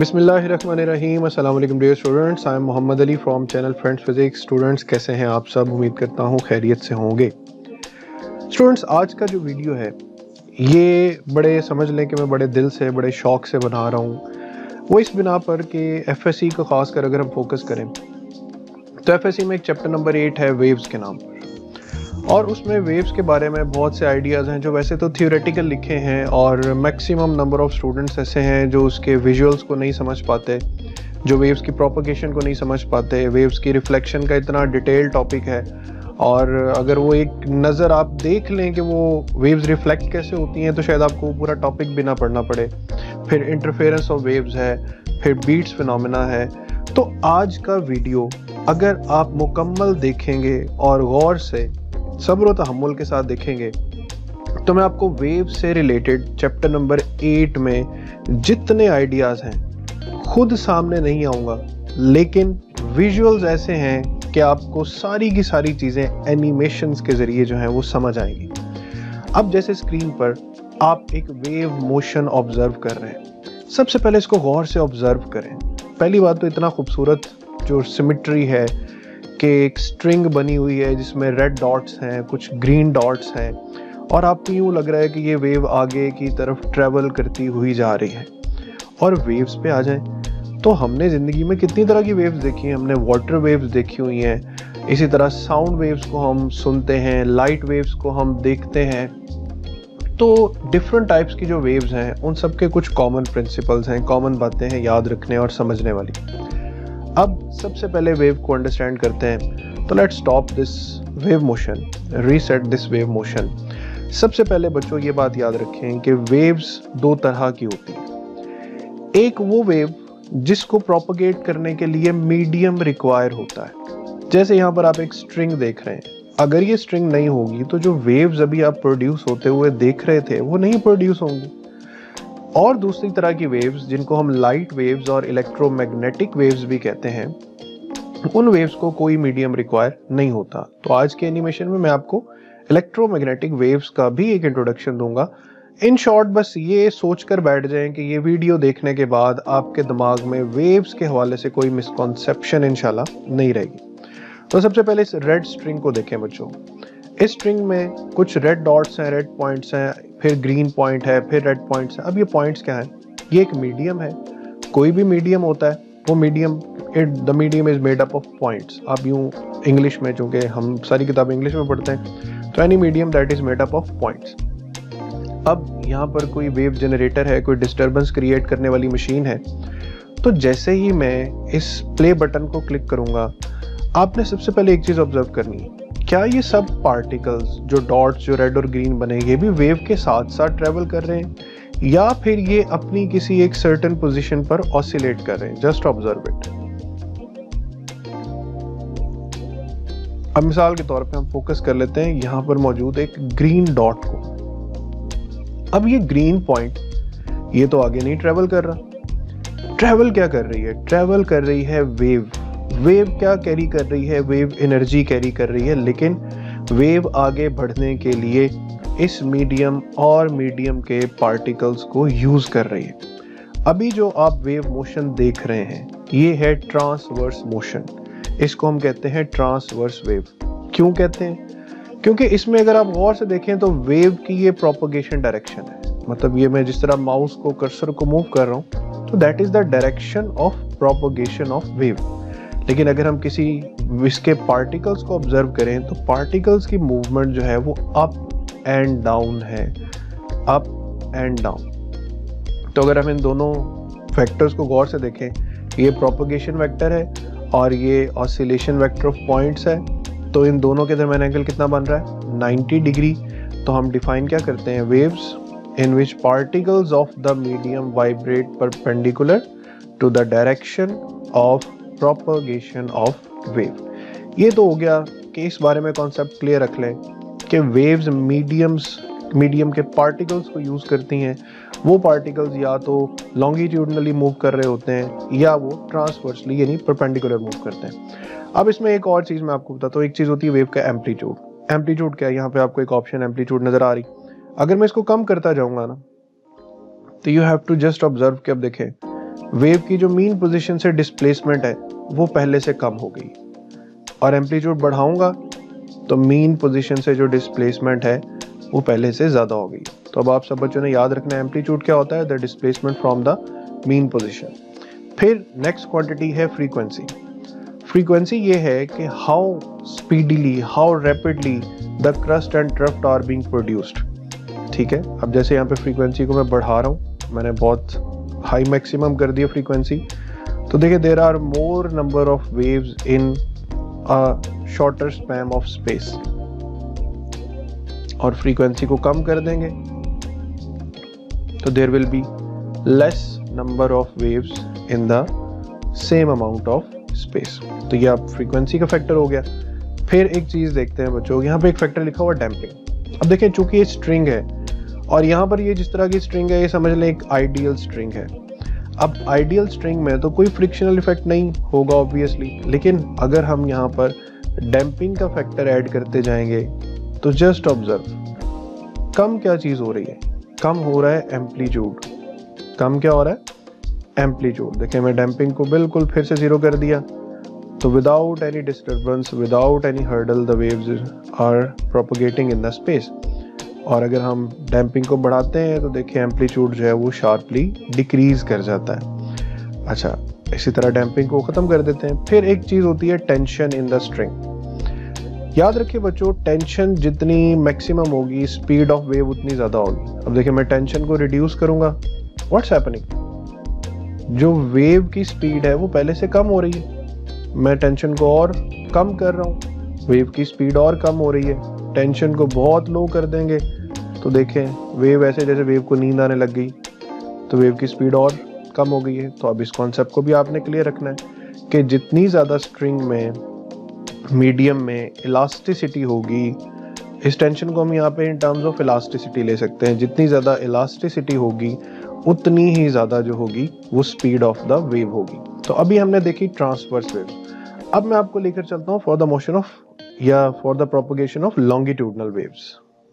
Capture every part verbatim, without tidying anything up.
बिस्मिल्लाहिर्रहमानिर्रहीम। अस्सलाम वालेकुम dear students, I am Mohammad Ali from channel friends physics. Students कैसे हैं आप सब? उम्मीद करता हूँ खैरियत से होंगे। स्टूडेंट्स, आज का जो वीडियो है ये बड़े समझ लें कि मैं बड़े दिल से बड़े शौक से बना रहा हूँ। वो इस बिना पर कि एफएससी को ख़ास कर अगर हम फोकस करें तो एफएससी में एक चैप्टर नंबर एट है वेव्स के नाम पर, और उसमें वेव्स के बारे में बहुत से आइडियाज़ हैं जो वैसे तो थियोरेटिकल लिखे हैं, और मैक्सिमम नंबर ऑफ स्टूडेंट्स ऐसे हैं जो उसके विजुअल्स को नहीं समझ पाते, जो वेव्स की प्रोपगेशन को नहीं समझ पाते। वेव्स की रिफ्लेक्शन का इतना डिटेल टॉपिक है, और अगर वो एक नज़र आप देख लें कि वो वेव्स रिफ्लेक्ट कैसे होती हैं तो शायद आपको पूरा टॉपिक भी ना पढ़ना पड़े। फिर इंटरफेरेंस ऑफ वेव्स है, फिर बीट्स फिनोमेना है। तो आज का वीडियो अगर आप मुकम्मल देखेंगे और गौर से सब्र और तहम्मुल के साथ देखेंगे तो मैं आपको वेव से रिलेटेड चैप्टर नंबर एट में जितने आइडियाज़ हैं खुद सामने नहीं आऊँगा, लेकिन विजुअल्स ऐसे हैं कि आपको सारी की सारी चीज़ें एनिमेशंस के ज़रिए जो हैं वो समझ आएंगी। अब जैसे स्क्रीन पर आप एक वेव मोशन ऑब्जर्व कर रहे हैं, सबसे पहले इसको गौर से ऑब्जर्व करें। पहली बात तो इतना खूबसूरत जो सिमेट्री है कि एक स्ट्रिंग बनी हुई है जिसमें रेड डॉट्स हैं, कुछ ग्रीन डॉट्स हैं, और आपको यूँ लग रहा है कि ये वेव आगे की तरफ ट्रैवल करती हुई जा रही है। और वेव्स पे आ जाएं तो हमने ज़िंदगी में कितनी तरह की वेव्स देखी हैं। हमने वाटर वेव्स देखी हुई हैं, इसी तरह साउंड वेव्स को हम सुनते हैं, लाइट वेव्स को हम देखते हैं। तो डिफरेंट टाइप्स की जो वेव्स हैं उन सब के कुछ कॉमन प्रिंसिपल्स हैं, कॉमन बातें हैं याद रखने और समझने वाली। अब सबसे पहले वेव को अंडरस्टैंड करते हैं, तो let's stop this wave motion, reset this wave motion. सबसे पहले बच्चों ये बात याद रखें कि वेव्स दो तरह की होती हैं। एक वो वेव जिसको प्रोपगेट करने के लिए मीडियम रिक्वायर होता है। जैसे यहाँ पर आप एक स्ट्रिंग देख रहे हैं, अगर ये स्ट्रिंग नहीं होगी तो जो वेव्स अभी आप प्रोड्यूस होते हुए देख रहे थे वो नहीं प्रोड्यूस होंगी। और दूसरी तरह की वेव्स जिनको हम लाइट वेव्स और इलेक्ट्रोमैग्नेटिक वेव्स भी कहते हैं, उन वेव्स को कोई मीडियम रिक्वायर नहीं होता। तो आज के एनिमेशन में मैं आपको इलेक्ट्रोमैग्नेटिक वेव्स का भी एक इंट्रोडक्शन दूंगा। इन शॉर्ट बस ये सोचकर बैठ जाएं कि ये वीडियो देखने के बाद आपके दिमाग में वेव्स के हवाले से कोई मिसकॉन्सेप्शन इंशाल्लाह नहीं रहेगी। तो सबसे पहले इस रेड स्ट्रिंग को देखें बच्चों। इस स्ट्रिंग में कुछ रेड डॉट्स हैं, रेड पॉइंट्स हैं, फिर ग्रीन पॉइंट है, फिर रेड पॉइंट्स हैं। अब ये पॉइंट्स क्या हैं? ये एक मीडियम है। कोई भी मीडियम होता है, वो medium it the medium is made up of points. आप यूँ इंग्लिश में, चूँकि हम सारी किताबें इंग्लिश में पढ़ते हैं, तो any medium that is made up of points. अब यहाँ पर कोई वेव जनरेटर है, कोई डिस्टर्बेंस क्रिएट करने वाली मशीन है। तो जैसे ही मैं इस प्ले बटन को क्लिक करूँगा, आपने सबसे पहले एक चीज़ ऑब्जर्व करनी है, क्या ये सब पार्टिकल्स जो डॉट्स जो रेड और ग्रीन बने ये भी वेव के साथ साथ ट्रेवल कर रहे हैं, या फिर ये अपनी किसी एक सर्टेन पोजीशन पर ऑसिलेट कर रहे हैं? Just observe it. अब मिसाल के तौर पे हम फोकस कर लेते हैं यहाँ पर मौजूद एक ग्रीन डॉट को। अब ये ग्रीन पॉइंट ये तो आगे नहीं ट्रेवल कर रहा। ट्रेवल क्या कर रही है? ट्रेवल कर रही है वेव। वेव क्या कैरी कर रही है? वेव एनर्जी कैरी कर रही है, लेकिन वेव आगे बढ़ने के लिए इस मीडियम और मीडियम के पार्टिकल्स को यूज कर रही है। अभी जो आप वेव मोशन देख रहे हैं ये है ट्रांसवर्स मोशन। इसको हम कहते हैं ट्रांसवर्स वेव। क्यों कहते हैं? क्योंकि इसमें अगर आप गौर से देखें तो वेव की ये प्रोपगेशन डायरेक्शन है। मतलब ये मैं जिस तरह माउस को कर्सर को मूव कर रहा हूँ तो that is the direction of propagation of wave. लेकिन अगर हम किसी इसके पार्टिकल्स को ऑब्जर्व करें तो पार्टिकल्स की मूवमेंट जो है वो अप एंड डाउन है, अप एंड डाउन। तो अगर हम इन दोनों वेक्टर्स को गौर से देखें, ये प्रोपगेशन वेक्टर है और ये ऑसिलेशन वेक्टर ऑफ पॉइंट्स है, तो इन दोनों के दरमियान एंगल कितना बन रहा है? Ninety degree. तो हम डिफाइन क्या करते हैं? Waves in which particles of the medium vibrate perpendicular to the direction of propagation of wave. ये तो हो गया कि इस बारे में कॉन्सेप्ट क्लियर रख लें कि वेव्स मीडियम्स मीडियम के पार्टिकल्स को यूज़ करती हैं। वो पार्टिकल्स या तो लॉन्गिट्यूडनली मूव कर रहे होते हैं या वो ट्रांसवर्सली यानी परपेंडिकुलर मूव करते हैं। अब इसमें एक और चीज़ मैं आपको बताता हूँ। एक चीज़ होती है वेव का एम्पलीट्यूड। एम्पलीट्यूड क्या है? यहाँ पे आपको एक ऑप्शन एम्पलीट्यूड नज़र आ रही। अगर मैं इसको कम करता जाऊँगा ना तो you have to just observe कि अब देखें वेव की जो मीन पोजीशन से डिस्प्लेसमेंट है वो पहले से कम हो गई, और एम्पलीट्यूड बढ़ाऊंगा तो मीन पोजीशन से जो डिस्प्लेसमेंट है वो पहले से ज़्यादा हो गई। तो अब आप सब बच्चों ने याद रखना है एम्पलीट्यूड क्या होता है, the displacement from the mean position. फिर नेक्स्ट क्वांटिटी है फ्रीक्वेंसी। फ्रीक्वेंसी ये है कि how speedily, how rapidly the crust and drift are being produced. ठीक है, अब जैसे यहाँ पे फ्रीक्वेंसी को मैं बढ़ा रहा हूँ, मैंने बहुत हाई मैक्सिमम कर दिया फ्रीक्वेंसी, तो देखिए there are more number of waves in a shorter span of space. और फ्रीक्वेंसी को कम कर देंगे तो there will be less number of waves in the same amount of space. तो ये आप फ्रीक्वेंसी का फैक्टर हो गया। फिर एक चीज देखते हैं बच्चों, यहाँ पे एक फैक्टर लिखा हुआ डैम्पिंग। अब देखें चूंकि ये स्ट्रिंग है और यहाँ पर ये जिस तरह की स्ट्रिंग है ये समझ लें एक आइडियल स्ट्रिंग है। अब आइडियल स्ट्रिंग में तो कोई फ्रिक्शनल इफेक्ट नहीं होगा ऑब्वियसली, लेकिन अगर हम यहाँ पर डैम्पिंग का फैक्टर ऐड करते जाएंगे तो जस्ट ऑब्जर्व कम क्या चीज हो रही है, कम हो रहा है एम्पलीट्यूड। कम क्या हो रहा है, एम्पलीट्यूड। देखिए मैं डैम्पिंग को बिल्कुल फिर से जीरो कर दिया, तो without any disturbance, without any hurdle the waves are propagating in the space. और अगर हम डैम्पिंग को बढ़ाते हैं तो देखिए एम्पलीट्यूड जो है वो शार्पली डिक्रीज कर जाता है। अच्छा, इसी तरह डैम्पिंग को खत्म कर देते हैं। फिर एक चीज होती है टेंशन इन द स्ट्रिंग। याद रखिए बच्चों, टेंशन जितनी मैक्सिमम होगी स्पीड ऑफ वेव उतनी ज्यादा होगी। अब देखिए मैं टेंशन को रिड्यूस करूंगा, व्हाट्स हैपनिंग, जो वेव की स्पीड है वो पहले से कम हो रही है। मैं टेंशन को और कम कर रहा हूँ, वेव की स्पीड और कम हो रही है। टेंशन को बहुत लो कर देंगे तो देखें वेव ऐसे, जैसे वेव को नींद आने लग गई तो वेव की स्पीड और कम हो गई है। तो अब इस कॉन्सेप्ट को भी आपने क्लियर रखना है कि जितनी ज़्यादा स्ट्रिंग में, मीडियम में इलास्टिसिटी होगी, इस टेंशन को हम यहाँ पे इन टर्म्स ऑफ इलास्टिसिटी ले सकते हैं, जितनी ज़्यादा इलास्टिसिटी होगी उतनी ही ज़्यादा जो होगी वो स्पीड ऑफ द वेव होगी। तो अभी हमने देखी ट्रांसवर्स वेव। अब मैं आपको लेकर चलता हूँ फॉर द मोशन ऑफ या for the propagation of longitudinal waves.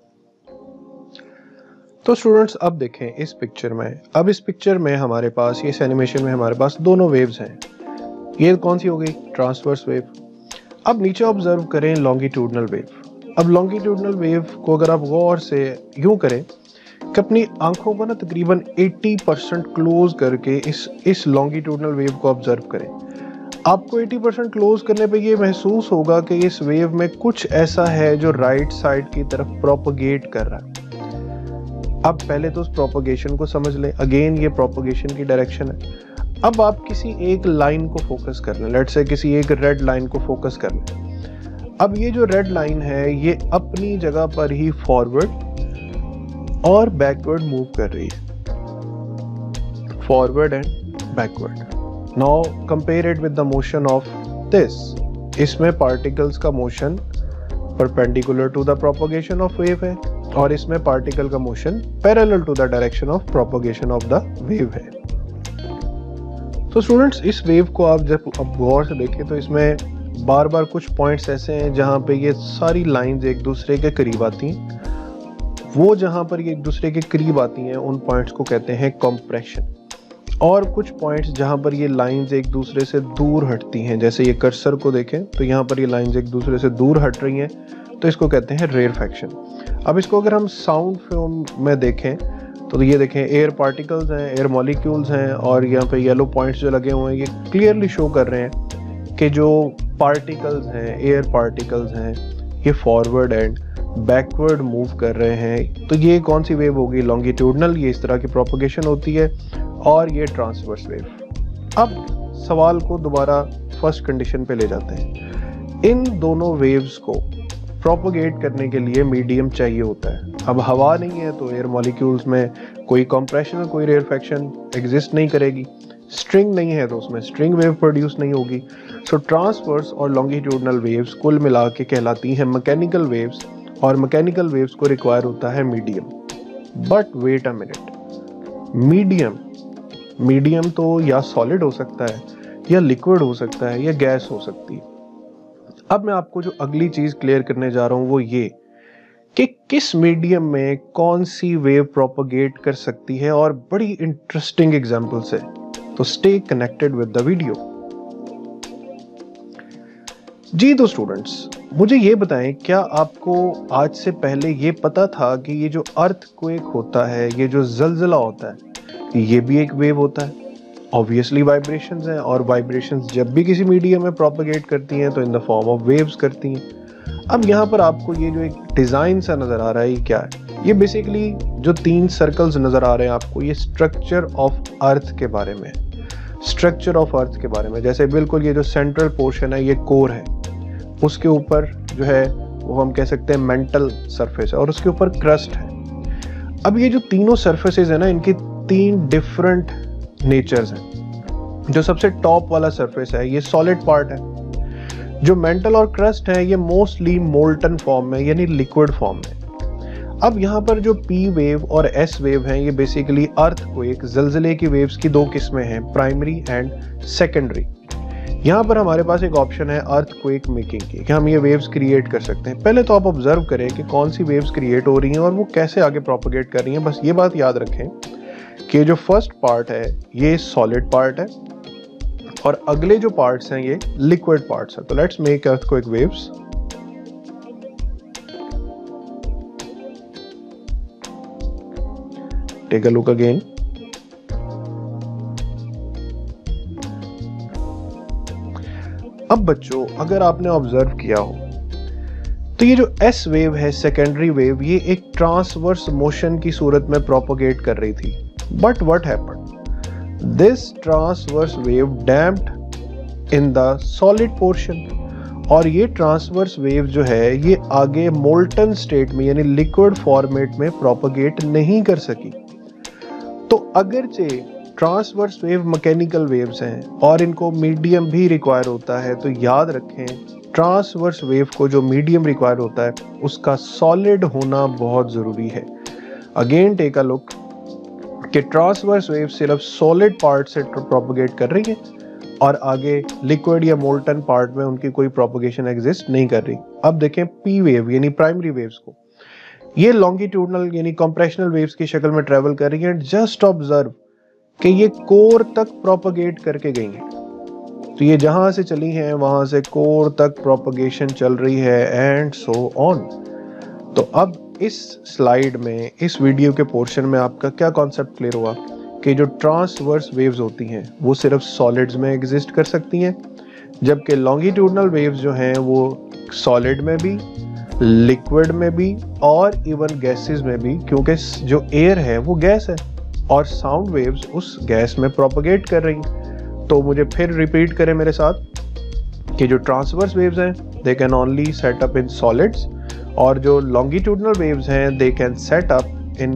तो स्टूडेंट्स अब देखें इस पिक्चर में, अब इस पिक्चर में हमारे पास, इस एनिमेशन में हमारे पास दोनों वेव्स हैं। ये कौन सी हो गई, ट्रांसवर्स वेव। अब नीचे ऑब्जर्व करें लॉन्गिट्यूडनल वेव। अब लॉन्गिट्यूडनल वेव को अगर आप गौर से यूं करें कि अपनी आंखों को ना तकरीबन अस्सी परसेंट क्लोज करके इस इस लॉन्गिट्यूडनल वेव को ऑब्जर्व करें, आपको अस्सी परसेंट क्लोज करने पे ये महसूस होगा कि इस वेव में कुछ ऐसा है जो राइट साइड की तरफ प्रोपगेट कर रहा है। अब पहले तो उस प्रोपगेशन को समझ लें, अगेन ये प्रोपगेशन की डायरेक्शन है। अब आप किसी एक लाइन को फोकस कर लें, लेट्स से किसी एक रेड लाइन को फोकस कर लें। अब ये जो रेड लाइन है ये अपनी जगह पर ही फॉरवर्ड और बैकवर्ड मूव कर रही है, forward and backward. Now compare it with the motion of this. इसमें पार्टिकल्स का motion perpendicular to the propagation of wave है और इसमें पार्टिकल का motion parallel to the direction of propagation of the wave है। तो स्टूडेंट्स इस wave को आप जब अब गौर से देखें तो इसमें बार बार कुछ पॉइंट्स ऐसे हैं जहां पे ये सारी लाइंस एक दूसरे के करीब आती हैं। वो जहां पर ये एक दूसरे के करीब आती हैं उन पॉइंट्स को कहते हैं कंप्रेशन। और कुछ पॉइंट्स जहां पर ये लाइंस एक दूसरे से दूर हटती हैं, जैसे ये कर्सर को देखें तो यहाँ पर ये लाइंस एक दूसरे से दूर हट रही हैं, तो इसको कहते हैं रेयरफैक्शन। अब इसको अगर हम साउंड फिल्म में देखें तो ये देखें एयर पार्टिकल्स हैं, एयर मॉलिक्यूल्स हैं, और यहाँ पे येलो पॉइंट्स जो लगे हुए हैं ये क्लियरली शो कर रहे हैं कि जो पार्टिकल्स हैं, एयर पार्टिकल्स हैं, ये फॉरवर्ड एंड बैकवर्ड मूव कर रहे हैं। तो ये कौन सी वेव होगी, लॉन्गिट्यूडनल, ये इस तरह की प्रोपगेशन होती है, और ये ट्रांसवर्स वेव। अब सवाल को दोबारा फर्स्ट कंडीशन पे ले जाते हैं। इन दोनों वेव्स को प्रोपगेट करने के लिए मीडियम चाहिए होता है। अब हवा नहीं है तो एयर मॉलिक्यूल्स में कोई कंप्रेशन, कोई रेयरफैक्शन एग्जिस्ट नहीं करेगी। स्ट्रिंग नहीं है तो उसमें स्ट्रिंग वेव प्रोड्यूस नहीं होगी। सो ट्रांसवर्स और लॉन्गिट्यूडनल वेव्स कुल मिला के कहलाती हैं मैकेनिकल वेव्स, और मैकेनिकल वेव्स को रिक्वायर होता है medium. But wait a minute, medium medium तो या सॉलिड हो सकता है, या लिक्विड हो सकता है, या गैस हो सकती है। अब मैं आपको जो अगली चीज क्लियर करने जा रहा हूं वो ये कि किस मीडियम में कौन सी वेव प्रोपगेट कर सकती है, और बड़ी इंटरेस्टिंग एग्जांपल्स है। तो stay connected with the video. जी तो स्टूडेंट्स, मुझे ये बताएं, क्या आपको आज से पहले ये पता था कि ये जो अर्थक्वेक होता है, ये जो जलजला होता है, ये भी एक वेव होता है? ऑब्वियसली वाइब्रेशंस हैं, और वाइब्रेशंस जब भी किसी मीडियम में प्रोपेगेट करती हैं तो in the form of waves करती हैं। अब यहाँ पर आपको ये जो एक डिजाइन सा नजर आ रहा है, ये क्या है? ये बेसिकली जो तीन सर्कल्स नजर आ रहे हैं आपको, ये स्ट्रक्चर ऑफ अर्थ के बारे में, स्ट्रक्चर ऑफ अर्थ के बारे में। जैसे बिल्कुल ये जो सेंट्रल पोर्शन है, ये कोर है, उसके ऊपर जो है वो हम कह सकते हैं मेंटल सरफेस है, और उसके ऊपर क्रस्ट है। अब ये जो तीनों सरफेसेस है ना, इनकी तीन डिफरेंट नेचर्स हैं। जो सबसे टॉप वाला सरफेस है, ये सॉलिड पार्ट है। जो मेंटल और क्रस्ट है, ये मोस्टली मोल्टन फॉर्म में यानी लिक्विड फॉर्म में। अब यहाँ पर जो पी वेव और एस वेव हैं, ये बेसिकली अर्थक्वेक, जलजले की वेव्स की दो किस्में हैं, प्राइमरी एंड सेकेंडरी। यहाँ पर हमारे पास एक ऑप्शन है अर्थक्वेक मेकिंग की, कि हम ये वेव्स क्रिएट कर सकते हैं। पहले तो आप ऑब्जर्व करें कि कौन सी वेव्स क्रिएट हो रही हैं और वो कैसे आगे प्रोपेगेट कर रही हैं। बस ये बात याद रखें कि जो फर्स्ट पार्ट है ये सॉलिड पार्ट है, और अगले जो पार्ट्स हैं ये लिक्विड पार्ट्स हैं। तो let's make earthquake waves. Take a look again. अब बच्चों, अगर आपने ऑब्जर्व किया हो तो ये जो एस वेव है, सेकेंडरी वेव, ये एक ट्रांसवर्स मोशन की सूरत में प्रोपेगेट कर रही थी। But what happened? This transverse wave damped in the solid portion, और ये ट्रांसवर्स वेव जो है ये आगे मोल्टन स्टेट में यानी लिक्विड फॉर्मेट में प्रोपेगेट नहीं कर सकी। तो अगरचे ट्रांसवर्स वेव मैकेनिकल वेव्स हैं और इनको मीडियम भी रिक्वायर होता है, तो याद रखें ट्रांसवर्स वेव को जो मीडियम रिक्वायर होता है उसका सॉलिड होना बहुत जरूरी है। अगेन टेक अ लुक कि ट्रांसवर्स वेव सिर्फ सॉलिड पार्ट से प्रोपेगेट कर रही है, और आगे लिक्विड या मोल्टन पार्ट में उनकी कोई प्रोपेगेशन एग्जिस्ट नहीं कर रही। अब देखें पी वेव यानी प्राइमरी वेव्स को, ये लॉन्गिट्यूडनल यानी कंप्रेशनल वेव्स की शक्ल में ट्रेवल कर रही है। जस्ट ऑब्जर्व कि ये कोर तक प्रोपेगेट करके गई हैं। तो ये जहां से चली हैं वहां से कोर तक प्रोपेगेशन चल रही है, एंड सो ऑन। तो अब इस स्लाइड में, इस वीडियो के पोर्शन में आपका क्या कॉन्सेप्ट क्लियर हुआ कि जो ट्रांसवर्स वेव्स होती हैं वो सिर्फ सॉलिड्स में एग्जिस्ट कर सकती हैं, जबकि लॉन्गिट्यूडनल वेव्स जो हैं वो सॉलिड में भी, लिक्विड में भी, और इवन गैसेस में भी, क्योंकि जो एयर है वो गैस है और साउंड वेव्स उस गैस में प्रोपेगेट कर रही। तो मुझे फिर रिपीट करें मेरे साथ कि जो ट्रांसवर्स वेव्स हैं they can only set up in solids, और जो लॉन्गिट्यूडनल वेव्स हैं they can set up in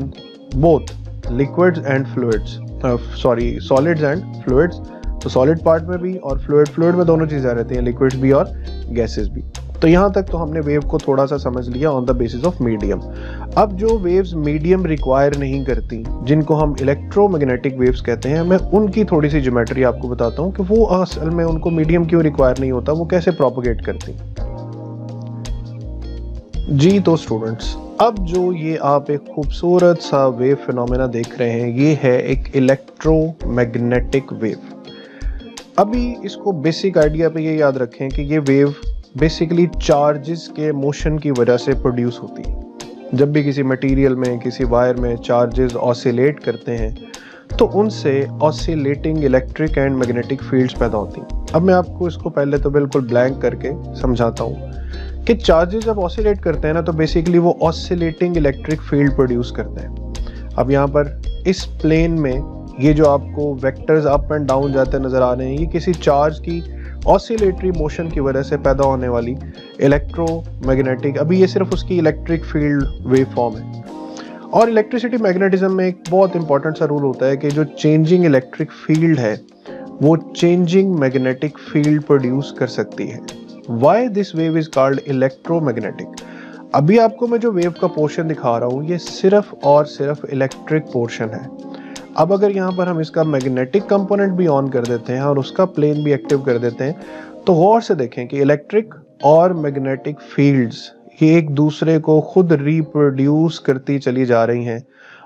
both liquids and fluids, sorry solids and fluids. तो सॉलिड पार्ट में भी और फ्लूइड फ्लूइड में दोनों चीजें रहती हैं, लिक्विड्स भी और गैसेस भी। तो यहाँ तक तो हमने वेव को थोड़ा सा समझ लिया on the basis of medium. अब जो वेव्स मीडियम रिक्वायर नहीं करती, जिनको हम इलेक्ट्रोमैग्नेटिक वेव्स कहते हैं, मैं उनकी थोड़ी सी ज्योमेट्री आपको बताता हूँ कि वो असल में उनको मीडियम क्यों रिक्वायर नहीं होता, वो कैसे प्रोपेगेट करती। जी तो स्टूडेंट्स, अब जो ये आप एक खूबसूरत सा वेव फिनोमेना देख रहे हैं, ये है एक इलेक्ट्रोमैग्नेटिक वेव। अभी इसको बेसिक आइडिया पे ये याद रखें कि ये वेव बेसिकली चार्जेस के मोशन की वजह से प्रोड्यूस होती है। जब भी किसी मटेरियल में, किसी वायर में चार्जेस ऑसिलेट करते हैं तो उनसे oscillating electric and magnetic fields पैदा होती हैं। अब मैं आपको इसको पहले तो बिल्कुल ब्लैंक करके समझाता हूँ कि चार्जेस जब ऑसिलेट करते हैं ना, तो बेसिकली वो ऑसिलेटिंग इलेक्ट्रिक फील्ड प्रोड्यूस करते हैं। अब यहाँ पर इस प्लेन में ये जो आपको वेक्टर्स अप एंड डाउन जाते नजर आ रहे हैं, ये किसी चार्ज की ऑसिलेटरी मोशन की वजह से पैदा होने वाली इलेक्ट्रोमैग्नेटिक, अभी ये सिर्फ उसकी इलेक्ट्रिक फील्ड वेव फॉर्म है। और इलेक्ट्रिसिटी मैग्नेटिज्म में एक बहुत इंपॉर्टेंट सा रूल होता है कि जो चेंजिंग इलेक्ट्रिक फील्ड है वो चेंजिंग मैग्नेटिक फील्ड प्रोड्यूस कर सकती है। Why this wave is called electromagnetic. अभी आपको मैं जो वेव का पोर्शन दिखा रहा हूँ ये सिर्फ और सिर्फ इलेक्ट्रिक पोर्शन है। अब अगर यहाँ पर हम इसका मैग्नेटिक कंपोनेंट भी ऑन कर देते हैं और उसका प्लेन भी एक्टिव कर देते हैं, तो गौर से देखें कि इलेक्ट्रिक और मैग्नेटिक फील्ड्स ये एक दूसरे को खुद रिप्रोड्यूस करती चली जा रही हैं।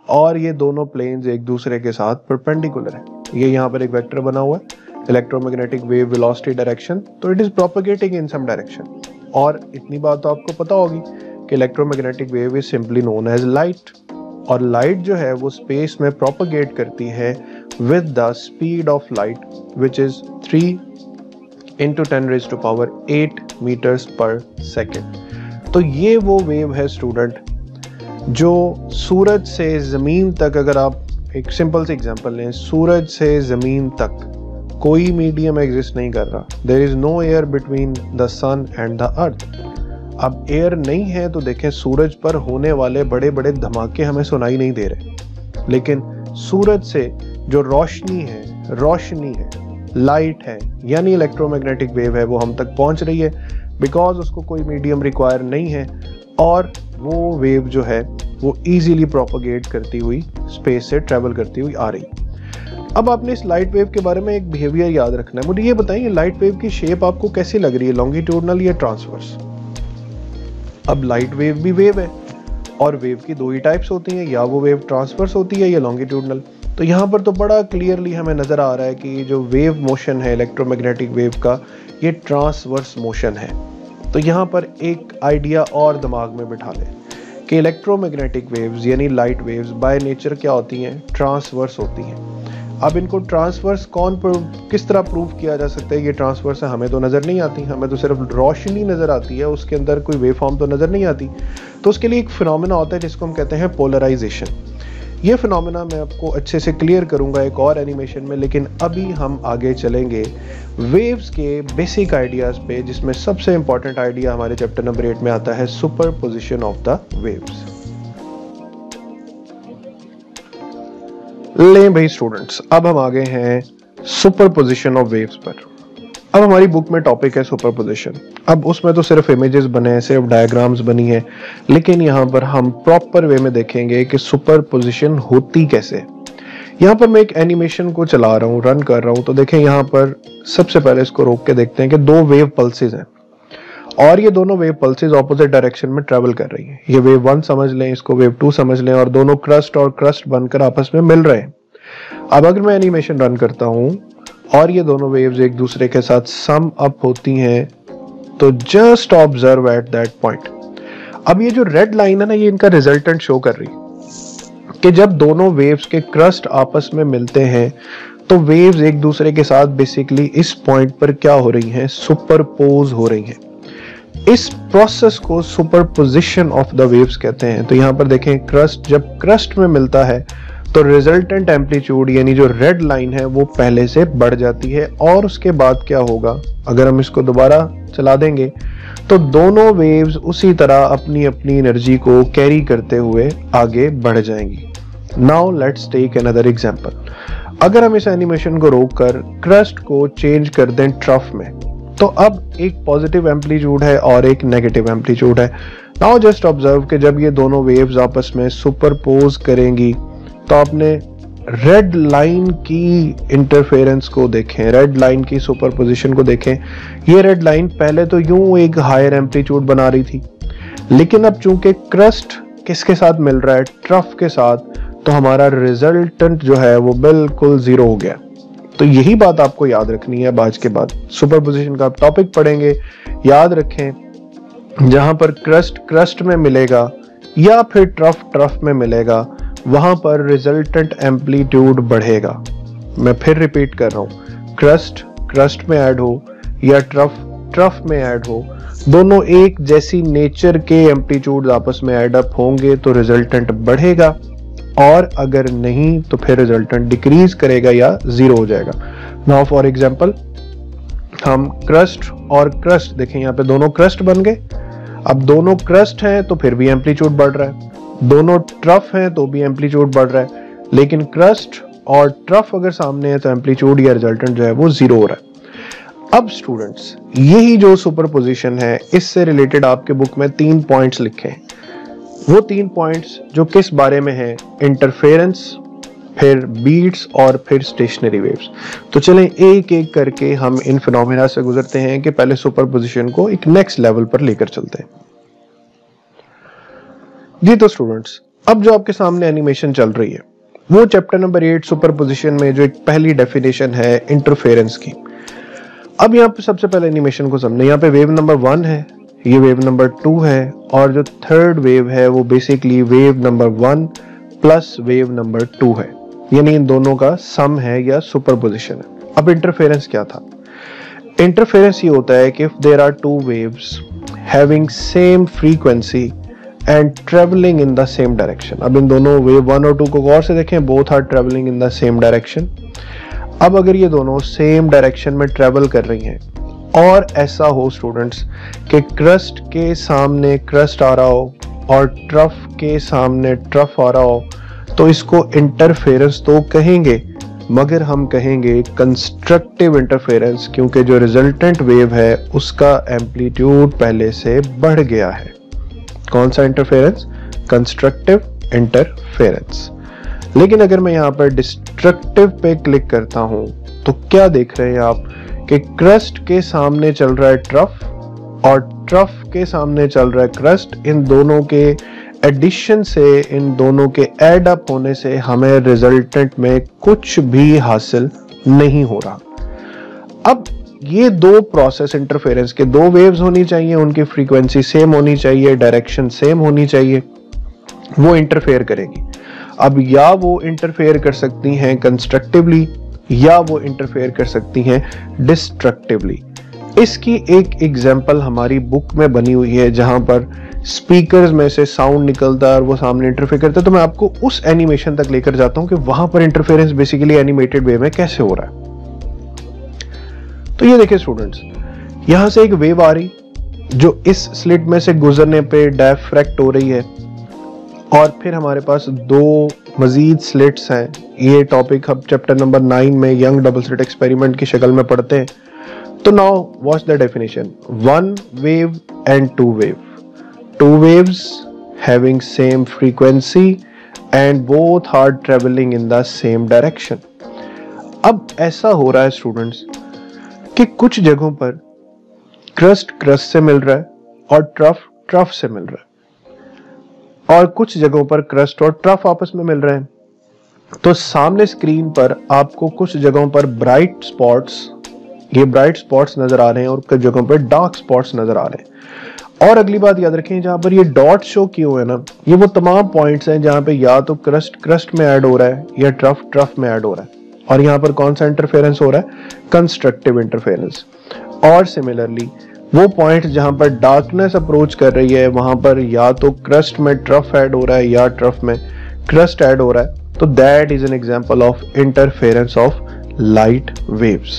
और ये दोनों प्लेन्स एक दूसरे के साथ परपेंडिकुलर है। ये यहाँ पर एक वेक्टर बना हुआ है, इलेक्ट्रोमैग्नेटिक वेव वेलोसिटी डायरेक्शन, तो it is propagating in some direction. और इतनी बात तो आपको पता होगी कि electromagnetic wave is simply known as light, और लाइट जो है वो स्पेस में प्रोपेगेट करती है with the speed of light which is three into ten raise to power eight metres per second. तो ये वो वेव है स्टूडेंट जो सूरज से ज़मीन तक, अगर आप एक सिंपल से एग्जांपल लें, सूरज से ज़मीन तक कोई मीडियम एग्जिस्ट नहीं कर रहा, there is no air between the sun and the earth. अब एयर नहीं है तो देखें सूरज पर होने वाले बड़े बड़े धमाके हमें सुनाई नहीं दे रहे, लेकिन सूरज से जो रोशनी है, रोशनी है, लाइट है, यानी इलेक्ट्रोमैग्नेटिक वेव है, वो हम तक पहुंच रही है बिकॉज उसको कोई मीडियम रिक्वायर नहीं है, और वो वेव जो है वो इजीली प्रोपेगेट करती हुई स्पेस से ट्रेवल करती हुई आ रही। अब आपने इस लाइट वेव के बारे में एक बिहेवियर याद रखना है। मुझे ये बताइए लाइट वेव की शेप आपको कैसी लग रही है, लॉन्गिट्यूडनल या ट्रांसवर्स? अब लाइट वेव भी वेव है, और वेव की दो ही टाइप्स होती हैं, या वो वेव ट्रांसवर्स होती है या लॉन्गिट्यूडनल। तो यहाँ पर तो बड़ा क्लियरली हमें नजर आ रहा है कि जो वेव मोशन है इलेक्ट्रोमैग्नेटिक वेव का, ये ट्रांसवर्स मोशन है। तो यहाँ पर एक आइडिया और दिमाग में बिठा लें कि इलेक्ट्रोमैग्नेटिक वेव्स यानी लाइट वेव्स बाय नेचर क्या होती हैं, ट्रांसवर्स होती हैं। अब इनको ट्रांसवर्स कौन प्रूव, किस तरह प्रूव किया जा सकता है ये ट्रांसवर्स है? हमें तो नज़र नहीं आती, हमें तो सिर्फ रोशनी नज़र आती है, उसके अंदर कोई वेव फॉर्म तो नज़र नहीं आती। तो उसके लिए एक फिनोमेना होता है जिसको हम कहते हैं पोलराइजेशन। ये फिनोमेना मैं आपको अच्छे से क्लियर करूंगा एक और एनिमेशन में, लेकिन अभी हम आगे चलेंगे वेव्स के बेसिक आइडियाज़ पे, जिसमें सबसे इंपॉर्टेंट आइडिया हमारे चैप्टर नंबर एट में आता है सुपरपोजिशन ऑफ द वेव्स। लें भाई स्टूडेंट्स, अब हम आ गए हैं सुपरपोजिशन ऑफ वेव्स पर। अब हमारी बुक में टॉपिक है सुपरपोजिशन। अब उसमें तो सिर्फ इमेजेस बने हैं, सिर्फ डायग्राम्स बनी है, लेकिन यहाँ पर हम प्रॉपर वे में देखेंगे कि सुपरपोजिशन होती कैसे। यहाँ पर मैं एक एनिमेशन को चला रहा हूँ, रन कर रहा हूँ, तो देखें यहाँ पर सबसे पहले इसको रोक के देखते हैं कि दो वेव पल्सेस हैं, और ये दोनों वेव पल्सेस ऑपोजिट डायरेक्शन में ट्रेवल कर रही हैं। ये वेव वन समझ लें, इसको वेव टू समझ लें, और दोनों क्रस्ट और क्रस्ट बनकर आपस में मिल रहे हैं। अब अगर मैं एनिमेशन रन करता हूं और ये दोनों वेव्स एक दूसरे के साथ सम अप होती हैं, तो just observe at that point. अब ये जो रेड लाइन है ना, ये इनका रिजल्टेंट शो कर रही है कि जब दोनों वेव्स के क्रस्ट आपस में मिलते हैं तो वेव्स एक दूसरे के साथ बेसिकली इस पॉइंट पर क्या हो रही हैं, सुपरपोज हो रही हैं। इस प्रोसेस को सुपरपोजिशन ऑफ द वेव्स कहते हैं। तो यहाँ पर देखें, क्रस्ट जब क्रस्ट में मिलता है तो रिजल्टेंट एम्पलीट्यूड यानी जो रेड लाइन है वो पहले से बढ़ जाती है, और उसके बाद क्या होगा, अगर हम इसको दोबारा चला देंगे तो दोनों वेव्स उसी तरह अपनी अपनी एनर्जी को कैरी करते हुए आगे बढ़ जाएंगी। Now let's take another example. अगर हम इस एनिमेशन को रोककर क्रस्ट को चेंज कर दें ट्रफ में, तो अब एक पॉजिटिव एम्पलीट्यूड है और एक नेगेटिव एम्पलीट्यूड है। नाउ जस्ट ऑब्जर्व कि जब ये दोनों वेव्स आपस में सुपरपोज करेंगी तो आपने रेड लाइन की इंटरफेरेंस को देखें, रेड लाइन की सुपरपोजिशन को देखें। ये रेड लाइन पहले तो यूं एक हायर एम्पलीट्यूड बना रही थी, लेकिन अब चूंकि क्रस्ट किसके साथ मिल रहा है, ट्रफ के साथ, तो हमारा रिजल्टेंट जो है वो बिल्कुल जीरो हो गया। तो यही बात आपको याद रखनी है। आज के बाद सुपरपोजिशन का आप टॉपिक पढ़ेंगे, याद रखें जहां पर क्रस्ट क्रस्ट में मिलेगा या फिर ट्रफ ट्रफ में मिलेगा, वहां पर रिजल्टेंट एम्पलीट्यूड बढ़ेगा। मैं फिर रिपीट कर रहा हूं, क्रस्ट क्रस्ट में ऐड हो या ट्रफ ट्रफ में ऐड हो, दोनों एक जैसी नेचर के एम्पलीट्यूड आपस में ऐड अप होंगे तो रिजल्टेंट बढ़ेगा, और अगर नहीं तो फिर रिजल्टेंट डिक्रीज करेगा या जीरो हो जाएगा। नाउ फॉर एग्जांपल, हम क्रस्ट और क्रस्ट देखें, यहाँ पे दोनों क्रस्ट बन गए। अब दोनों क्रस्ट हैं तो फिर भी एम्पलीट्यूड बढ़ रहा है, दोनों ट्रफ हैं तो भी एम्पलीट्यूड बढ़ रहा है, लेकिन क्रस्ट और ट्रफ अगर सामने है तो एम्पलीट्यूड या रिजल्टेंट जो है वो जीरो हो रहा है। अब स्टूडेंट्स, यही जो सुपरपोजिशन है, इससे रिलेटेड आपके बुक में तीन पॉइंट्स लिखे हैं। वो तीन पॉइंट्स जो किस बारे में है, इंटरफेरेंस, फिर बीट्स और फिर स्टेशनरी वेव्स। तो चलें एक एक करके हम इन फिनोमेना से गुजरते हैं कि पहले सुपरपोजिशन को एक नेक्स्ट लेवल पर लेकर चलते हैं। जी तो स्टूडेंट्स, अब जो आपके सामने एनिमेशन चल रही है वो चैप्टर नंबर एट सुपरपोजिशन में जो एक पहली डेफिनेशन है इंटरफेरेंस की। अब यहाँ पे सबसे पहले एनिमेशन को समझे। यहाँ पे वेव नंबर वन है, ये वेव नंबर टू है, और जो थर्ड वेव है वो basically wave number one plus wave number two है, यानी इन दोनों का सम है या सुपरपोजिशन है। अब इंटरफेरेंस क्या था? इंटरफेरेंस ये होता है कि if there are two waves having same frequency and travelling in the same direction. अब इन दोनों वेव वन और टू को गौर से देखें, both are travelling in the same direction. अब अगर ये दोनों सेम डायरेक्शन में ट्रेवल कर रही हैं और ऐसा हो स्टूडेंट्स कि क्रस्ट के सामने क्रस्ट आ रहा हो और ट्रफ के सामने ट्रफ आ रहा हो, तो इसको इंटरफेरेंस तो कहेंगे, मगर हम कहेंगे कंस्ट्रक्टिव इंटरफेरेंस, क्योंकि जो रिजल्टेंट वेव है उसका एम्पलीट्यूड पहले से बढ़ गया है। कौन सा इंटरफेरेंस? Constructive interference. लेकिन अगर मैं यहाँ पर डिस्ट्रक्टिव पे क्लिक करता हूं तो क्या देख रहे हैं आप कि क्रस्ट के सामने चल रहा है ट्रफ और ट्रफ के सामने चल रहा है क्रस्ट। इन दोनों के एडिशन से, इन दोनों के एड अप होने से हमें रिजल्टेंट में कुछ भी हासिल नहीं हो रहा। अब ये दो प्रोसेस इंटरफेरेंस के, दो वेव्स होनी चाहिए, उनकी फ्रीक्वेंसी सेम होनी चाहिए, डायरेक्शन सेम होनी चाहिए, वो इंटरफेयर करेगी। अब या वो इंटरफेयर कर सकती हैं कंस्ट्रक्टिवली या वो इंटरफेयर कर सकती हैं डिस्ट्रक्टिवली। इसकी एक एग्जांपल हमारी बुक में बनी हुई है जहां पर स्पीकर्स में से साउंड निकलता है और वो सामने इंटरफेयर करता है। तो मैं आपको उस एनिमेशन तक लेकर जाता हूं कि वहां पर इंटरफेरेंस बेसिकली एनिमेटेड वे में कैसे हो रहा है। तो ये देखिए स्टूडेंट्स, यहां से एक वेव आ रही जो इस स्लिट में से गुजरने पे डायफ्रैक्ट हो रही है, और फिर हमारे पास दो मजीद स्लिट्स हैं। ये टॉपिक हम चैप्टर नंबर नाइन में यंग डबल स्लिट एक्सपेरिमेंट की शक्ल में पढ़ते हैं। तो now watch the definition, one wave and two wave, two waves having same frequency and both are travelling in the same direction. अब ऐसा हो रहा है स्टूडेंट्स कि कुछ जगहों पर क्रस्ट क्रस्ट से मिल रहा है और ट्रफ ट्रफ से मिल रहा है, और कुछ जगहों पर क्रस्ट और ट्रफ आपस में मिल रहे हैं। तो सामने स्क्रीन पर आपको कुछ जगहों पर ब्राइट स्पॉट्स, ये ब्राइट स्पॉट्स नजर आ रहे हैं और कुछ जगहों पर डार्क स्पॉट्स नजर आ रहे हैं। और अगली बात याद रखें, जहां पर ये डॉट शो किए हुए हैं ना, ये वो तमाम पॉइंट्स हैं जहां पे या तो क्रस्ट क्रस्ट में ऐड हो रहा है या ट्रफ ट्रफ में ऐड हो रहा है। और यहाँ पर कौन सा इंटरफेरेंस हो रहा है? Constructive interference. और सिमिलरली वो पॉइंट जहां पर डार्कनेस अप्रोच कर रही है वहां पर या तो क्रस्ट में ट्रफ ऐड हो रहा है या ट्रफ में क्रस्ट ऐड हो रहा है। तो that is an example of interference of light waves.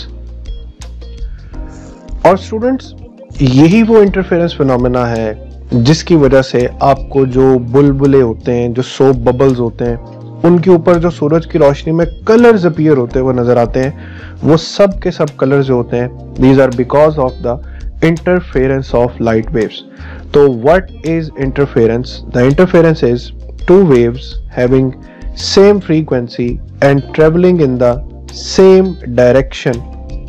और स्टूडेंट्स, यही वो इंटरफेरेंस फिनोमेना है जिसकी वजह से आपको जो बुलबुले होते हैं, जो सोप बबल्स होते हैं, उनके ऊपर जो सूरज की रोशनी में कलर्स अपीयर होते हुए नजर आते हैं, वो सब के सब कलर्स जो होते हैं, these are because of the interference of light waves. So what is interference? The interference is two waves having same frequency and traveling in the same direction.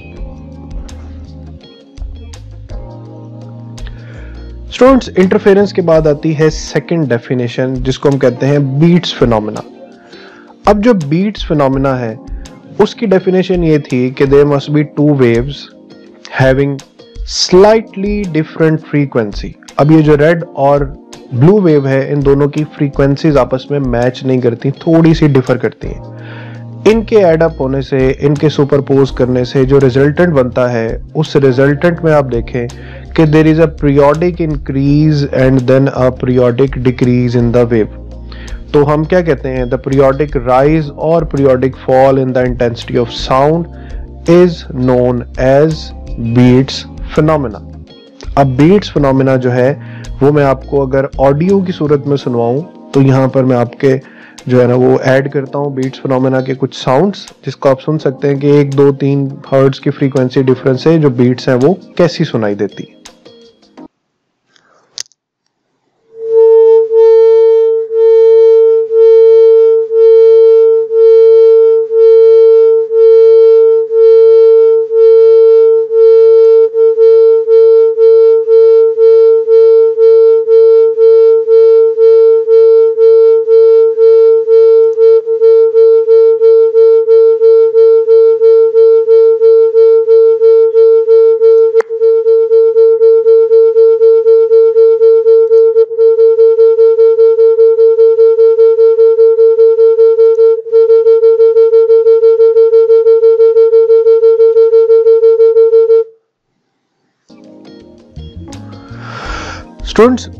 Students, interference के बाद आती है second definition जिसको हम कहते हैं beats phenomena. अब जो beats phenomena है उसकी definition ये थी कि there must be two waves having slightly different frequency. अब ये जो रेड और ब्लू वेव है, इन दोनों की फ्रीक्वेंसीज आपस में मैच नहीं करती, थोड़ी सी डिफर करती हैं। इनके एड अप होने से, इनके सुपरपोज करने से जो रिजल्टेंट बनता है, उस रिजल्टेंट में आप देखें कि there is a periodic increase and then a periodic decrease in the wave. तो हम क्या कहते हैं? द पीरियोडिक राइज और periodic fall in the intensity of sound is known as beats phenomena. अब बीट्स फिनोमेना जो है वो मैं आपको अगर ऑडियो की सूरत में सुनवाऊं तो यहाँ पर मैं आपके जो है ना वो ऐड करता हूँ बीट्स फिनोमेना के कुछ साउंड्स, जिसको आप सुन सकते हैं कि एक दो तीन हर्ट्ज की फ्रीक्वेंसी डिफरेंस है जो बीट्स हैं वो कैसी सुनाई देती है। स्टूडेंट्स,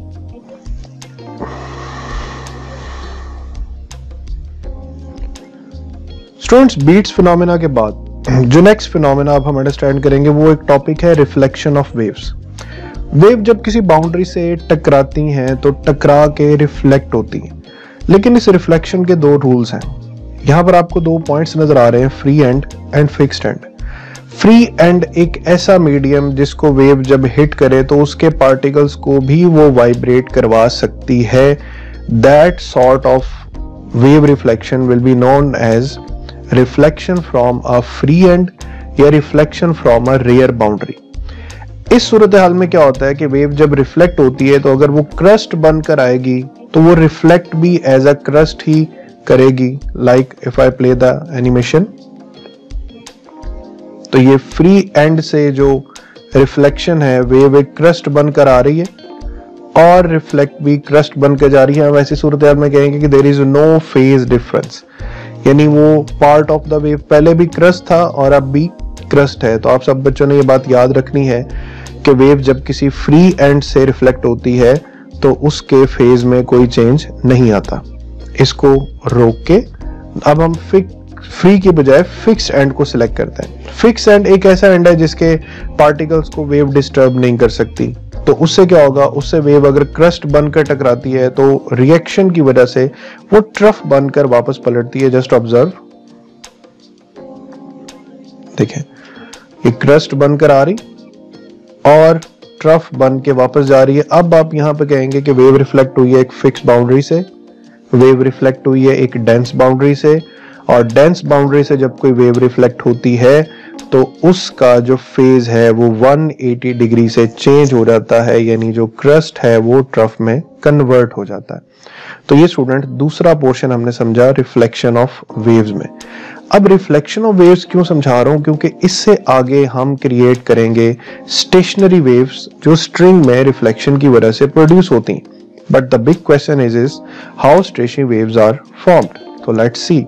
स्टूडेंट्स बीट्स फिनोमेना के बाद जो नेक्स्ट फिनोमेना अब हम अंडरस्टैंड करेंगे वो एक टॉपिक है रिफ्लेक्शन ऑफ वेव्स। वेव जब किसी बाउंड्री से टकराती हैं तो टकरा के रिफ्लेक्ट होती हैं, लेकिन इस रिफ्लेक्शन के दो रूल्स हैं। यहाँ पर आपको दो पॉइंट्स नजर आ रहे हैं, free end and fixed end. Free end एक ऐसा मीडियम जिसको वेव जब हिट करे तो उसके पार्टिकल्स को भी वो वाइब्रेट करवा सकती है। That sort of wave reflection will be known as reflection from a free end या reflection from a rare boundary. इस सूरत हाल में क्या होता है कि वेव जब रिफ्लेक्ट होती है तो अगर वो क्रस्ट बनकर आएगी तो वो रिफ्लेक्ट भी एज अ क्रस्ट ही करेगी। Like if I play the animation, तो ये फ्री एंड से जो रिफ्लेक्शन है वेव एक क्रस्ट बनकर आ रही है और रिफ्लेक्ट भी क्रस्ट बनकर जा रही है। हम ऐसी सूरत हाल में कहेंगे कि there is no phase difference, यानी वो पार्ट ऑफ द वेव पहले भी क्रस्ट था और अब भी क्रस्ट है। तो आप सब बच्चों ने ये बात याद रखनी है कि वेव जब किसी फ्री एंड से रिफ्लेक्ट होती है तो उसके फेज में कोई चेंज नहीं आता। इसको रोक के अब हम फ्री की बजाय फिक्स्ड एंड को सिलेक्ट करते हैं। फिक्स्ड एंड एक ऐसा एंड है जिसके पार्टिकल्स को वेव डिस्टर्ब नहीं कर सकती। तो उससे क्या होगा, उससे वेव अगर क्रस्ट बनकर टकराती है तो रिएक्शन की वजह से वो ट्रफ बनकर वापस पलटती है। जस्ट ऑब्जर्व, देखें ये क्रस्ट बनकर आ रही और ट्रफ बन के वापस जा रही है। अब आप यहां पे कहेंगे कि वेव रिफ्लेक्ट हुई है एक फिक्स बाउंड्री से, वेव रिफ्लेक्ट हुई है एक डेंस बाउंड्री से, और डेंस बाउंड्री से जब कोई वेव रिफ्लेक्ट होती है तो उसका जो फेज है वो एक सौ अस्सी डिग्री से चेंज हो जाता है, यानी जो क्रस्ट है वो ट्रफ में कन्वर्ट हो जाता है। तो ये स्टूडेंट दूसरा पोर्शन हमने समझा रिफ्लेक्शन ऑफ वेव्स में। अब रिफ्लेक्शन ऑफ वेव्स क्यों समझा रहा हूं, क्योंकि इससे आगे हम क्रिएट करेंगे स्टेशनरी वेव्स जो स्ट्रिंग में रिफ्लेक्शन की वजह से प्रोड्यूस होती हैं। But the big question is is how stationary waves are formed. तो लेट्स सी।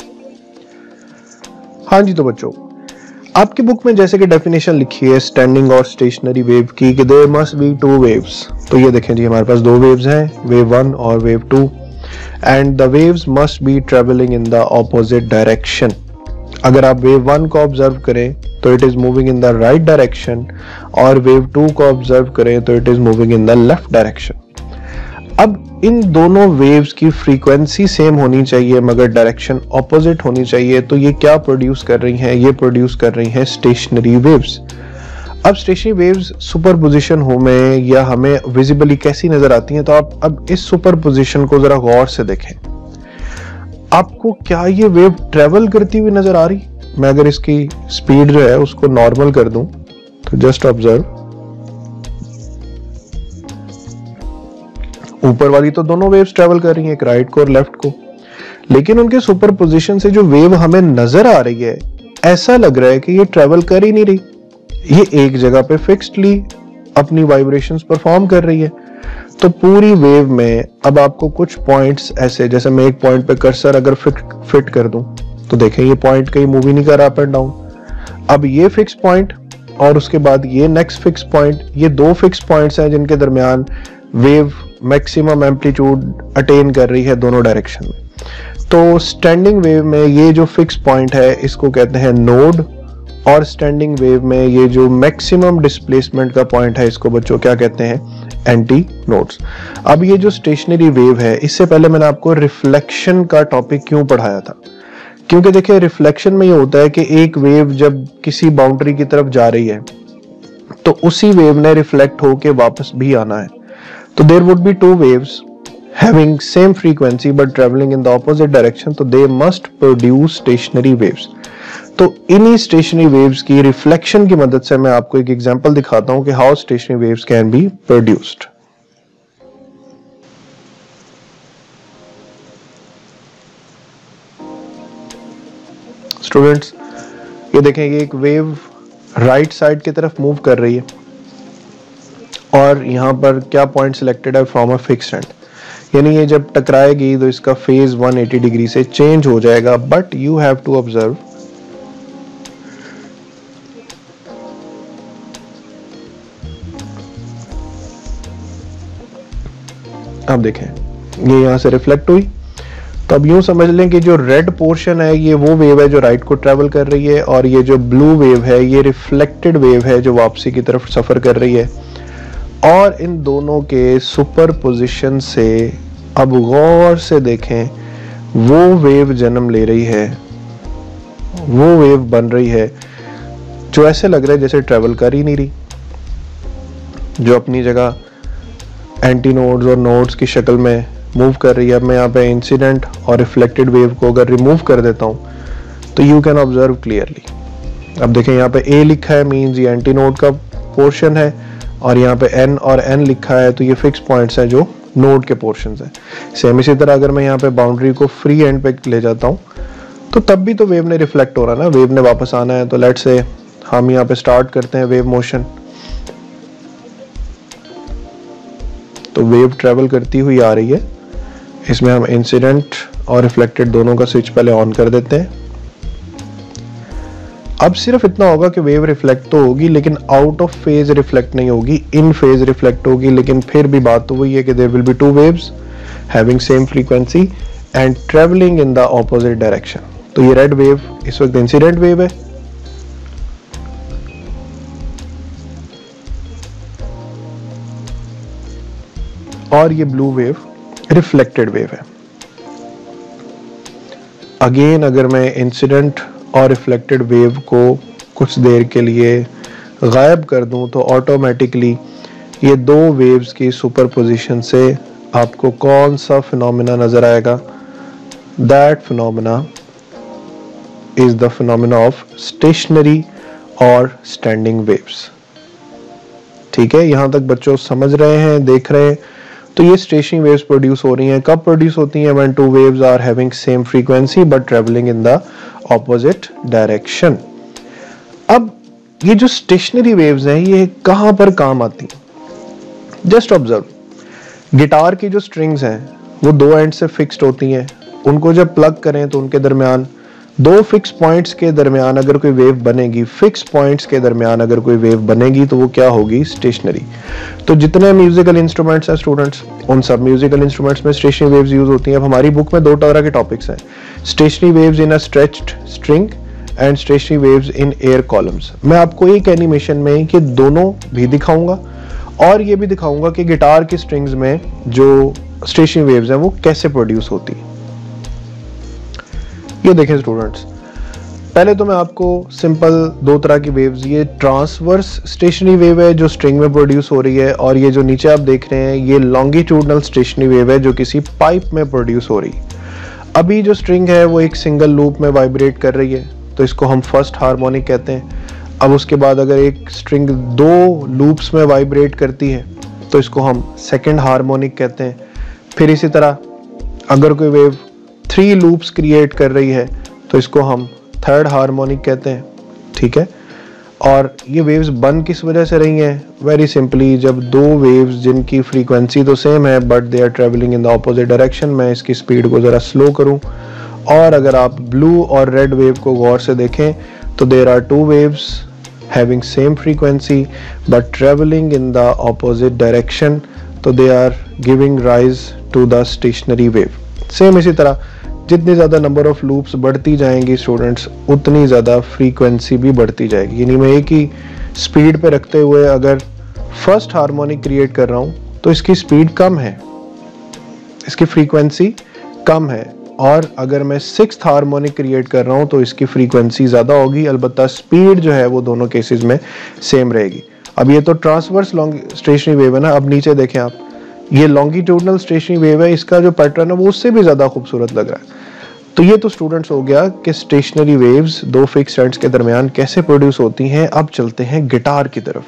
हाँ जी, तो बच्चों आपकी बुक में जैसे कि डेफिनेशन लिखी है स्टैंडिंग और स्टेशनरी वेव की कि there must be two waves. तो ये देखें जी, हमारे पास दो वेव्स हैं, वेव वन और wave two, and the waves must be travelling in the opposite direction. अगर आप वेव वन को ऑब्जर्व करें तो it is moving in the right direction, और वेव टू को ऑब्जर्व करें तो it is moving in the left direction. अब इन दोनों वेव्स की फ्रीक्वेंसी सेम होनी चाहिए मगर डायरेक्शन ऑपोजिट होनी चाहिए। तो ये क्या प्रोड्यूस कर रही हैं, ये प्रोड्यूस कर रही हैं स्टेशनरी वेव्स। अब स्टेशनरी वेव्स सुपरपोजिशन हो में या हमें विजिबली कैसी नजर आती हैं, तो आप अब इस सुपरपोजिशन को जरा गौर से देखें। आपको क्या ये वेव ट्रेवल करती हुई नजर आ रही? मैं अगर इसकी स्पीड जो है उसको नॉर्मल कर दूं तो जस्ट ऑब्जर्व, ऊपर वाली तो दोनों वेव्स ट्रेवल कर रही हैं, एक राइट को और लेफ्ट को, लेकिन उनके सुपरपोजिशन से जो वेव हमें नजर आ रही है ऐसा लग रहा है कि ये ट्रेवल कर ही नहीं रही, ये एक जगह पे फिक्स्डली अपनी वाइब्रेशंस परफॉर्म कर रही है। तो पूरी वेव में अब आपको कुछ पॉइंट्स ऐसे, जैसे मैं एक पॉइंट पे कर्सर अगर फिट फिट कर दूं तो देखें ये पॉइंट कहीं मूव ही नहीं कर रहा अप एंड डाउन। अब ये फिक्स पॉइंट और उसके बाद ये नेक्स्ट फिक्स पॉइंट, ये दो फिक्स पॉइंट्स हैं जिनके दरमियान वेव मैक्सिमम एम्पलीट्यूड अटेन कर रही है दोनों डायरेक्शन में। तो स्टैंडिंग वेव में ये जो फिक्स पॉइंट है इसको कहते हैं नोड, और स्टैंडिंग वेव में ये जो मैक्सिमम डिस्प्लेसमेंट का पॉइंट है इसको बच्चों क्या कहते हैं, एंटी नोड्स। अब ये जो स्टेशनरी वेव है, इससे पहले मैंने आपको रिफ्लेक्शन का टॉपिक क्यों पढ़ाया था, क्योंकि देखिए रिफ्लेक्शन में ये होता है कि एक वेव जब किसी बाउंड्री की तरफ जा रही है तो उसी वेव ने रिफ्लेक्ट होके वापस भी आना है। तो there would be two waves having same frequency but traveling in the opposite direction, तो they must produce stationary waves। तो इन्हीं स्टेशनरी वेव्स की रिफ्लेक्शन की मदद से मैं आपको एक एग्जांपल दिखाता हूं कि how stationary waves can be produced. Students ये देखें, ये एक वेव राइट साइड की तरफ मूव कर रही है और यहां पर क्या पॉइंट सिलेक्टेड है, फ्रॉम अ फिक्स्ड एंड, यानी ये जब टकराएगी तो इसका फेज एक सौ अस्सी डिग्री से चेंज हो जाएगा। But you have to observe अब देखें ये यहाँ से रिफ्लेक्ट हुई, तो अब यूं समझ लें कि जो रेड पोर्शन है ये वो वेव है जो राइट को ट्रेवल कर रही है, और ये जो ब्लू वेव है ये रिफ्लेक्टेड वेव है जो वापसी की तरफ सफर कर रही है। और इन दोनों के सुपर पोजिशन से अब गौर से देखें, वो वेव जन्म ले रही है, वो वेव बन रही है जो ऐसे लग रहा है जैसे ट्रेवल कर ही नहीं रही, जो अपनी जगह एंटी नोड्स और नोड्स की शक्ल में मूव कर रही है। अब मैं यहाँ पे इंसिडेंट और रिफ्लेक्टेड वेव को अगर रिमूव कर देता हूँ तो यू कैन ऑब्जर्व क्लियरली। अब देखें यहाँ पे ए लिखा है, मीन्स ये एंटी नोड का पोर्शन है, और यहाँ पे एन और एन लिखा है तो ये फिक्स पॉइंट्स हैं जो नोड के पोर्शंस हैं। सेम इसी तरह अगर मैं यहाँ पे बाउंड्री को फ्री एंड पे ले जाता हूँ तो तब भी तो वेव ने रिफ्लेक्ट हो रहा है ना, वेव ने वापस आना है। तो लेट्स से हम यहाँ पे स्टार्ट करते हैं वेव मोशन, तो वेव ट्रेवल करती हुई आ रही है। इसमें हम इंसिडेंट और रिफ्लेक्टेड दोनों का स्विच पहले ऑन कर देते हैं। अब सिर्फ इतना होगा कि वेव रिफ्लेक्ट तो होगी लेकिन आउट ऑफ फेज रिफ्लेक्ट नहीं होगी, इन फेज रिफ्लेक्ट होगी। लेकिन फिर भी बात तो वही है कि there will be two waves having same frequency and travelling in the opposite direction. तो ये रेड वेव इस वक्त इंसिडेंट वेव है, और ये ब्लू वेव रिफ्लेक्टेड वेव है। अगेन अगर मैं इंसिडेंट और रिफ्लेक्टेड वेव को कुछ देर के लिए गायब कर दूं तो ऑटोमेटिकली ये दो वेव्स की सुपरपोजिशन से आपको कौन सा फिनोमेना नजर आएगा? That phenomena is the phenomena of stationary और स्टैंडिंग वेव्स। ठीक है, यहां तक बच्चों समझ रहे हैं, देख रहे हैं? तो ये स्टेशनरी वेव्स प्रोड्यूस हो रही हैं। कब प्रोड्यूस होती हैं? When two waves are having same frequency but travelling in the opposite direction. अब ये जो स्टेशनरी वेव्स हैं ये कहां पर काम आती हैं? जस्ट ऑब्जर्व, गिटार की जो स्ट्रिंग्स हैं वो दो एंड से फिक्स्ड होती हैं, उनको जब प्लग करें तो उनके दरमियान दो फिक्स पॉइंट्स के दरमियान अगर कोई वेव बनेगी, फिक्स पॉइंट्स के दरमियान अगर कोई वेव बनेगी तो वो क्या होगी? स्टेशनरी। तो जितने म्यूजिकल इंस्ट्रूमेंट्स हैं स्टूडेंट्स, उन सब म्यूजिकल इंस्ट्रूमेंट्स में स्टेशनरी वेव्स यूज होती हैं। अब हमारी बुक में दो तरह के टॉपिक्स हैं, stationary waves in a stretched string and stationary waves in air columns. मैं आपको एक एनिमेशन में कि दोनों भी दिखाऊंगा और ये भी दिखाऊंगा कि गिटार की स्ट्रिंग्स में जो स्टेशनरी वेव्स हैं वो कैसे प्रोड्यूस होती है। ये देखें स्टूडेंट्स, पहले तो मैं आपको सिंपल दो तरह की वेव्स, ये ट्रांसवर्स स्टेशनरी वेव है जो स्ट्रिंग में प्रोड्यूस हो रही है, और ये जो नीचे आप देख रहे हैं ये लॉन्गिट्यूडनल स्टेशनरी वेव है जो किसी पाइप में प्रोड्यूस हो रही है। अभी जो स्ट्रिंग है वो एक सिंगल लूप में वाइब्रेट कर रही है तो इसको हम फर्स्ट हार्मोनिक कहते हैं। अब उसके बाद अगर एक स्ट्रिंग दो लूप्स में वाइब्रेट करती है तो इसको हम सेकेंड हार्मोनिक कहते हैं। फिर इसी तरह अगर कोई वेव थ्री लूप्स क्रिएट कर रही है तो इसको हम थर्ड हार्मोनिक कहते हैं। ठीक है, और ये वेव्स बन किस वजह से रही हैं? वेरी सिंपली, जब दो वेव्स जिनकी फ्रीक्वेंसी तो सेम है but they are travelling in the opposite direction. मैं इसकी स्पीड को ज़रा स्लो करूं, और अगर आप ब्लू और रेड वेव को गौर से देखें तो there are two waves having same frequency but travelling in the opposite direction, तो they are giving rise to the stationary wave. Same इसी तरह जितनी ज़्यादा नंबर ऑफ लूप्स बढ़ती जाएंगी स्टूडेंट्स उतनी ज़्यादा फ्रीक्वेंसी भी बढ़ती जाएगी। यानी मैं एक ही स्पीड पे रखते हुए अगर फर्स्ट हार्मोनिक क्रिएट कर रहा हूँ तो इसकी स्पीड कम है, इसकी फ्रीक्वेंसी कम है, और अगर मैं सिक्स्थ हार्मोनिक क्रिएट कर रहा हूँ तो इसकी फ्रीक्वेंसी ज़्यादा होगी, अलबत्ता स्पीड जो है वो दोनों केसेस में सेम रहेगी। अब ये तो ट्रांसवर्स लॉन्ग स्टेशनरी वेव है ना। अब नीचे देखें आप, ये लॉन्गिट्यूडनल स्टेशनरी वेव है, इसका जो पैटर्न है वो उससे भी ज़्यादा खूबसूरत लग रहा है। तो ये तो स्टूडेंट्स हो गया कि स्टेशनरी वेव्स दो फिक्स एंड्स के दरमियान कैसे प्रोड्यूस होती हैं। अब चलते हैं गिटार की तरफ।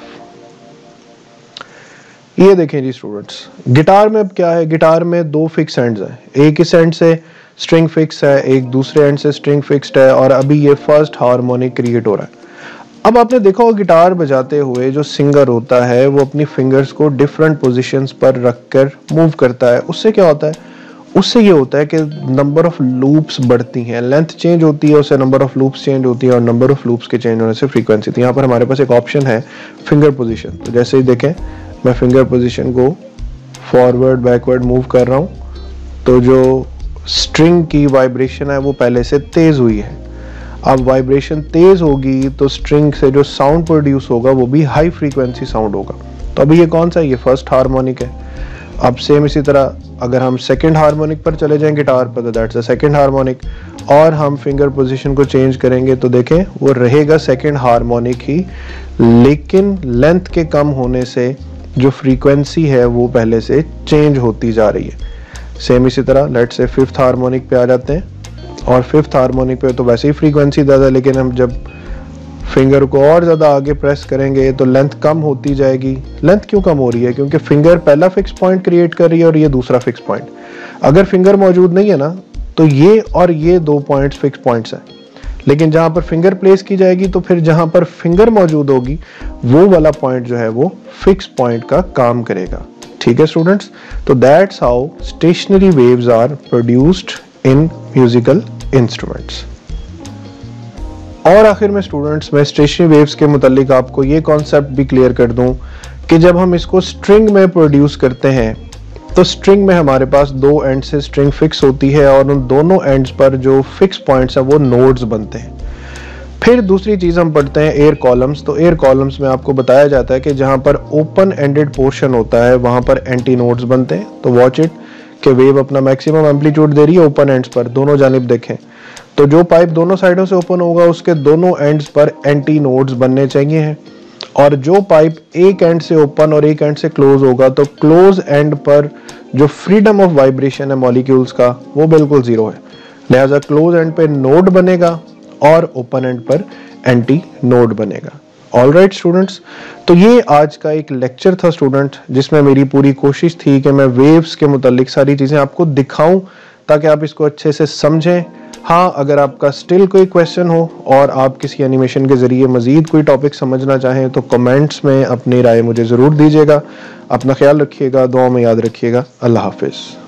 ये देखें जी स्टूडेंट्स, गिटार में अब क्या है? गिटार में दो फिक्स एंड्स हैं, एक इस एंड से स्ट्रिंग फिक्स है, एक दूसरे एंड से स्ट्रिंग फिक्स्ड है, और अभी ये फर्स्ट हार्मोनिक क्रिएट हो रहा है। अब आपने देखा होगा गिटार बजाते हुए जो सिंगर होता है वो अपनी फिंगर्स को डिफरेंट पोजीशंस पर रखकर मूव करता है। उससे क्या होता है? उससे ये होता है कि नंबर ऑफ लूप्स बढ़ती हैं, लेंथ चेंज होती है, उससे नंबर ऑफ लूप्स चेंज होती है, और नंबर ऑफ लूप्स के चेंज होने से फ्रीक्वेंसी। तो यहाँ पर हमारे पास एक ऑप्शन है फिंगर पोजीशन। तो जैसे ही देखें मैं फिंगर पोजीशन को फॉरवर्ड बैकवर्ड मूव कर रहा हूँ तो जो स्ट्रिंग की वाइब्रेशन है वो पहले से तेज हुई है। अब वाइब्रेशन तेज होगी तो स्ट्रिंग से जो साउंड प्रोड्यूस होगा वो भी हाई फ्रीक्वेंसी साउंड होगा। तो अभी ये कौन सा है? ये फर्स्ट हार्मोनिक है। अब सेम इसी तरह अगर हम सेकंड हार्मोनिक पर चले जाएं गिटार पर तो दैट्स द सेकंड हार्मोनिक, और हम फिंगर पोजीशन को चेंज करेंगे तो देखें वो रहेगा सेकंड हार्मोनिक ही, लेकिन लेंथ के कम होने से जो फ्रीक्वेंसी है वो पहले से चेंज होती जा रही है। सेम इसी तरह लेट्स से फिफ्थ हार्मोनिक पे आ जाते हैं, और फिफ्थ हार्मोनिक पे तो वैसे ही फ्रीक्वेंसी ज़्यादा, लेकिन हम जब फिंगर को और ज़्यादा आगे प्रेस करेंगे तो लेंथ कम होती जाएगी। लेंथ क्यों कम हो रही है? क्योंकि फिंगर पहला फिक्स पॉइंट क्रिएट कर रही है और ये दूसरा फिक्स पॉइंट। अगर फिंगर मौजूद नहीं है ना तो ये और ये दो पॉइंट्स फिक्स पॉइंट्स हैं, लेकिन जहाँ पर फिंगर प्लेस की जाएगी तो फिर जहाँ पर फिंगर मौजूद होगी वो वाला पॉइंट जो है वो फिक्स पॉइंट का काम करेगा। ठीक है स्टूडेंट्स, तो that's how stationary waves are produced in musical instruments. और आखिर में स्टूडेंट्स मैं स्टेशनरी वेव्स के मुतालिक आपको ये कॉन्सेप्ट भी क्लियर कर दूं कि जब हम इसको स्ट्रिंग में प्रोड्यूस करते हैं तो स्ट्रिंग में हमारे पास दो एंड से स्ट्रिंग फिक्स होती है और उन दोनों एंड्स पर जो फिक्स पॉइंट्स हैं वो नोड्स बनते हैं। फिर दूसरी चीज़ हम पढ़ते हैं एयर कॉलम्स। तो एयर कॉलम्स में आपको बताया जाता है कि जहाँ पर ओपन एंडेड पोर्शन होता है वहाँ पर एंटी नोड्स बनते हैं। तो वॉच इट कि वेव अपना मैक्सिमम एम्पलीट्यूड दे रही है ओपन एंड्स पर, दोनों जानिब देखें तो जो पाइप दोनों साइडों से ओपन होगा उसके दोनों एंड्स पर एंटी नोड्स बनने चाहिए हैं, और जो पाइप एक एंड से ओपन और एक एंड से क्लोज होगा तो क्लोज एंड पर जो फ्रीडम ऑफ वाइब्रेशन है मॉलिक्यूल्स का वो बिल्कुल जीरो है, लिहाजा क्लोज एंड पे नोड बनेगा और ओपन एंड पर एंटी नोड बनेगा। ऑलराइट स्टूडेंट्स, तो ये आज का एक लेक्चर था स्टूडेंट, जिसमें मेरी पूरी कोशिश थी कि मैं वेव्स के मुतालिक सारी चीज़ें आपको दिखाऊं ताकि आप इसको अच्छे से समझें। हाँ, अगर आपका स्टिल कोई क्वेश्चन हो और आप किसी एनिमेशन के ज़रिए मज़ीद कोई टॉपिक समझना चाहें तो कमेंट्स में अपनी राय मुझे ज़रूर दीजिएगा। अपना ख्याल रखिएगा, दुआ में याद रखिएगा। अल्लाह हाफिज़।